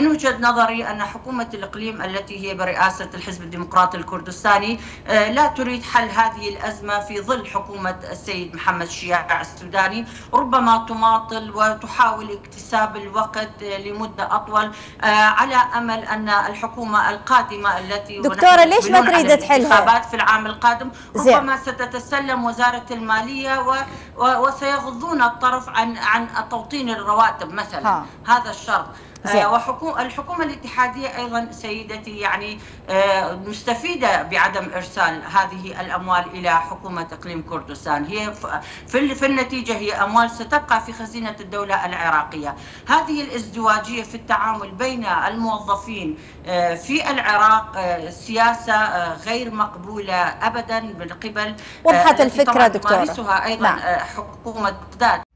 وجهة نظري أن حكومة الإقليم التي هي برئاسة الحزب الديمقراطي الكردستاني لا تريد حل هذه الأزمة في ظل حكومة السيد محمد شياع السوداني، ربما تماطل وتحاول اكتساب الوقت لمدة أطول على أمل أن الحكومة القادمة التي دكتورة ليش ما تريد تحلها في العام القادم ربما ستتسلم وزارة المالية وسيغضون الطرف عن توطين الرواتب مثلا. هذا الشرط. الحكومة الاتحادية أيضا سيدتي يعني مستفيدة بعدم إرسال هذه الأموال إلى حكومة إقليم كردستان. هي في النتيجة هي أموال ستبقى في خزينة الدولة العراقية. هذه الازدواجية في التعامل بين الموظفين في العراق سياسة غير مقبولة أبدا من قبل وضحت الفكرة دكتورة. تمارسها أيضا حكومة بغداد.